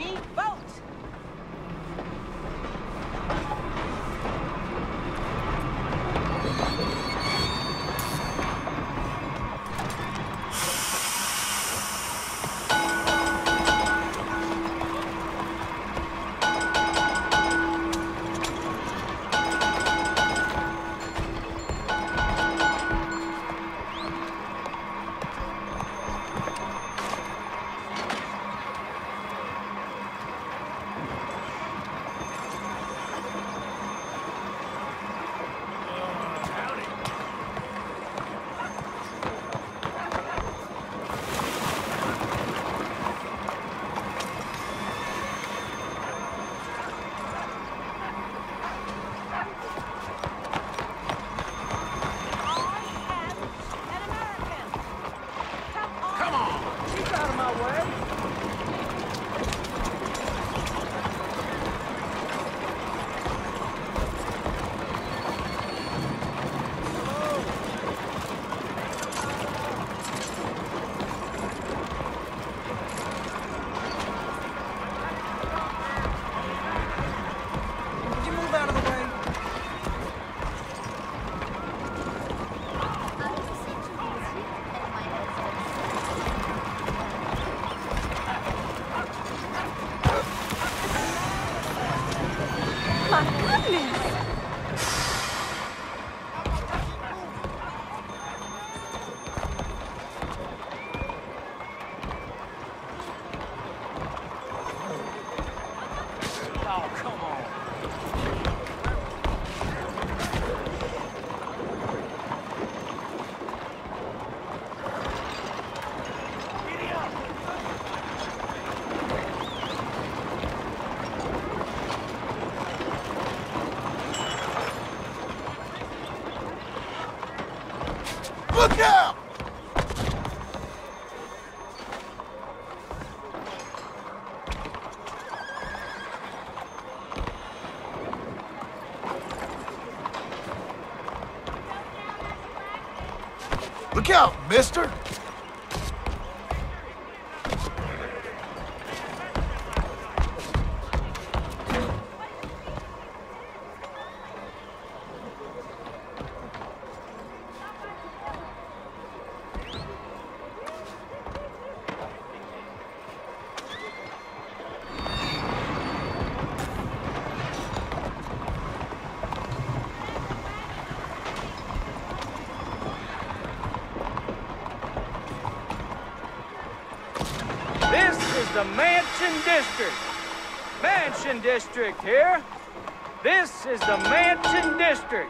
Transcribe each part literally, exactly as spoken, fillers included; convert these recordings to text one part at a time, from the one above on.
me vote. Look out! Look out, mister! The Mansion District. Mansion District here. This is the Mansion District.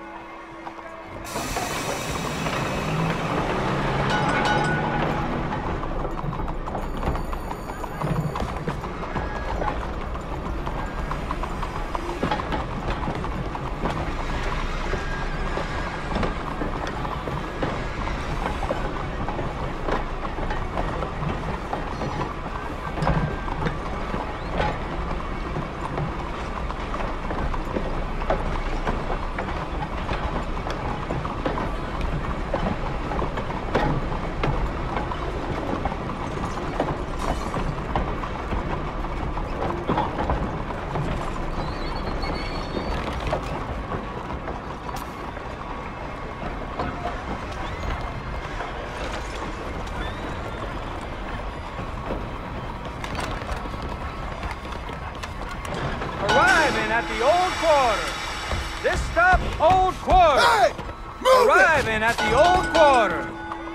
At the Old Quarter. This stop, Old Quarter. Hey! Move Arriving it! at the Old Quarter.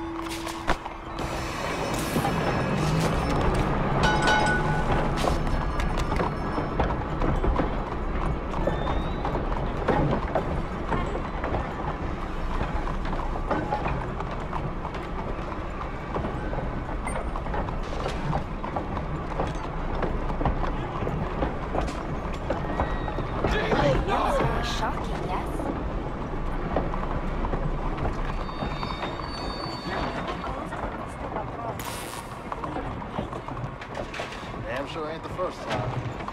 Damn sure ain't the first time.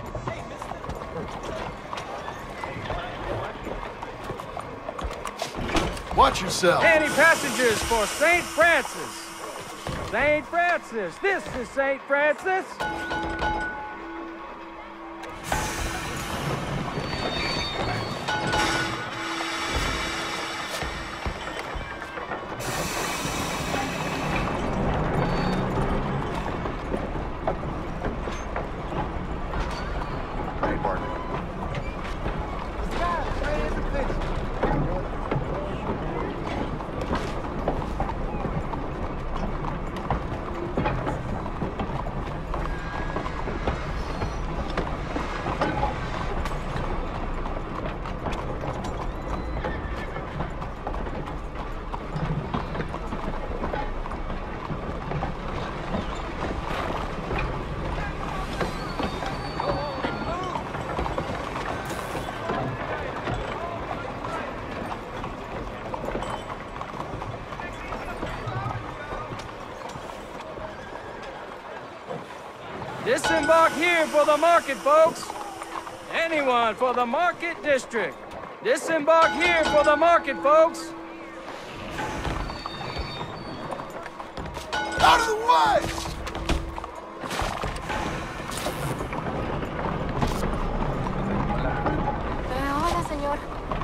Watch yourself. Any passengers for Saint Francis? Saint Francis. This is Saint Francis. Disembark here for the market, folks. Anyone for the market district. Disembark here for the market, folks. Out of the way! Eh, hola, señor.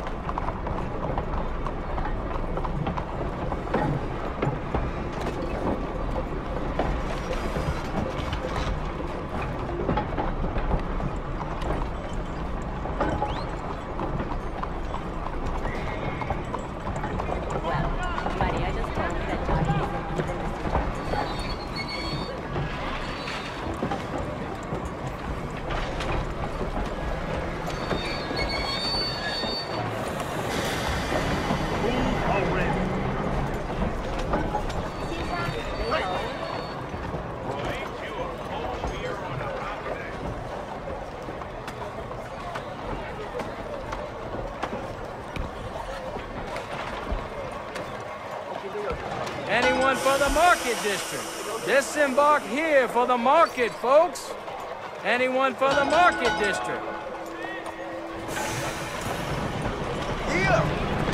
Anyone for the market district? Disembark here for the market, folks. Anyone for the market district? Yeah!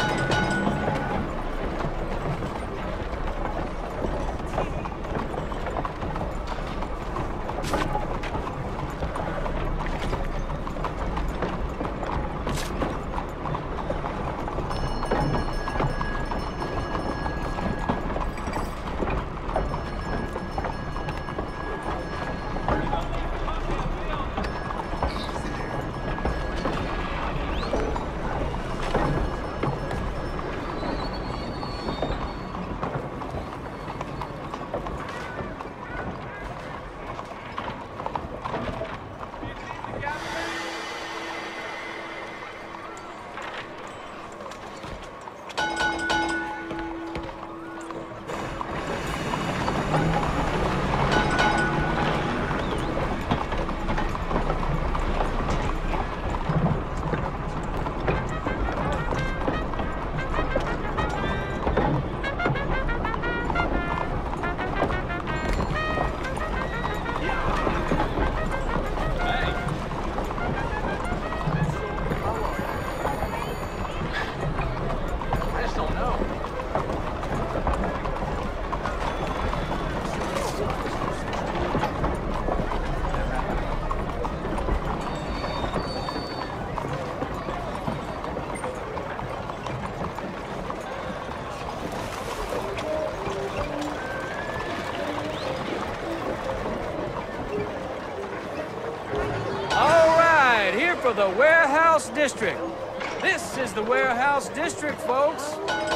For the warehouse district. This is the warehouse district, folks.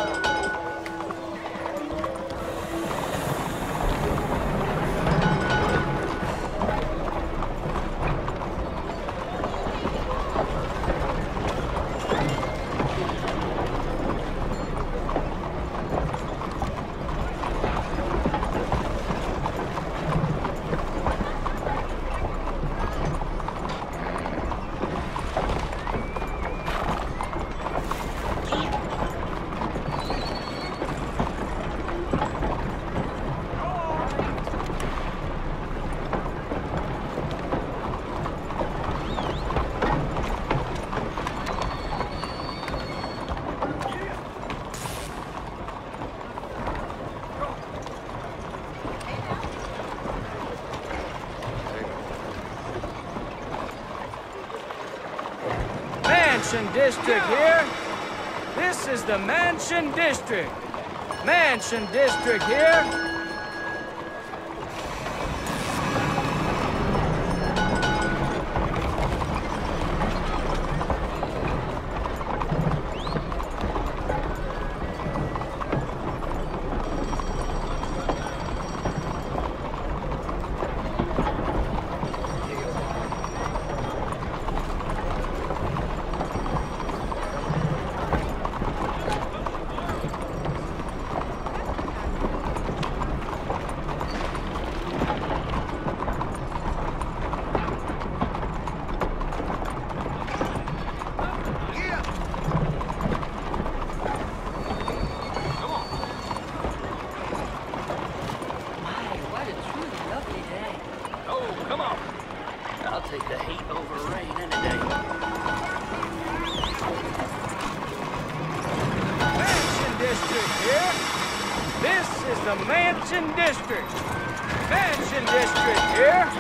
Mansion District here. This is the Mansion District. Mansion District here. I'll take the heat over rain any day. Mansion District here. This is the Mansion District. Mansion District here.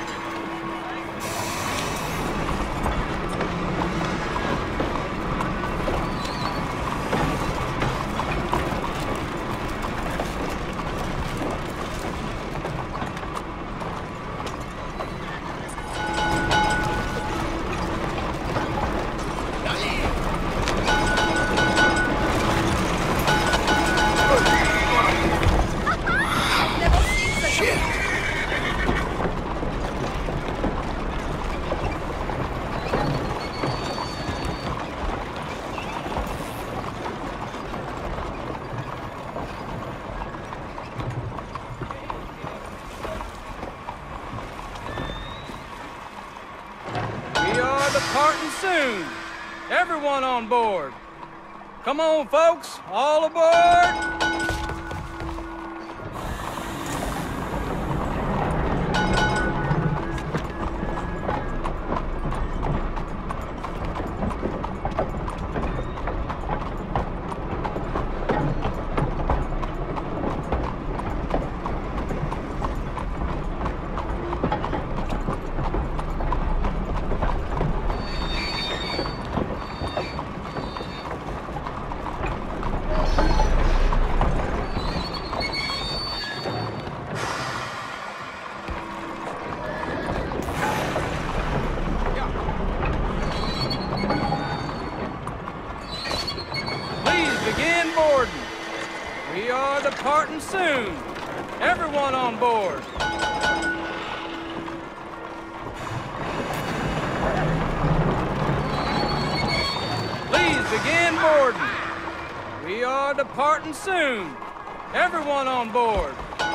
Departing soon. Everyone on board. Come on, folks, all aboard. Begin boarding. We are departing soon. Everyone on board. Please begin boarding. We are departing soon. Everyone on board.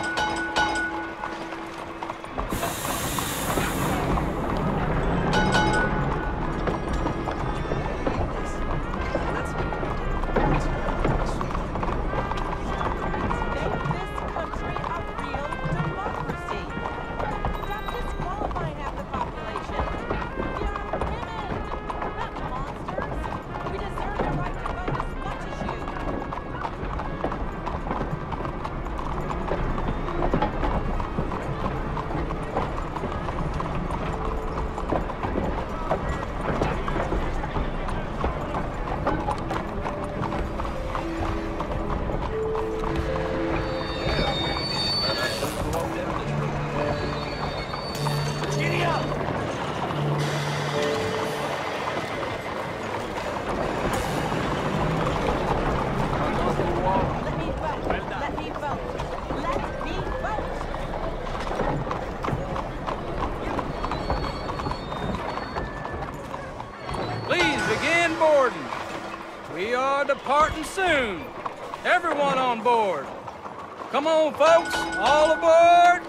Begin boarding. We are departing soon. Everyone on board. Come on, folks, all aboard.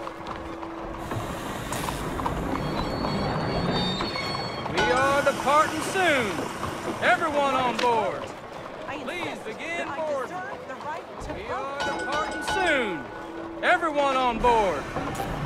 We are departing soon. Everyone on board. Please begin boarding. We are departing soon. Everyone on board.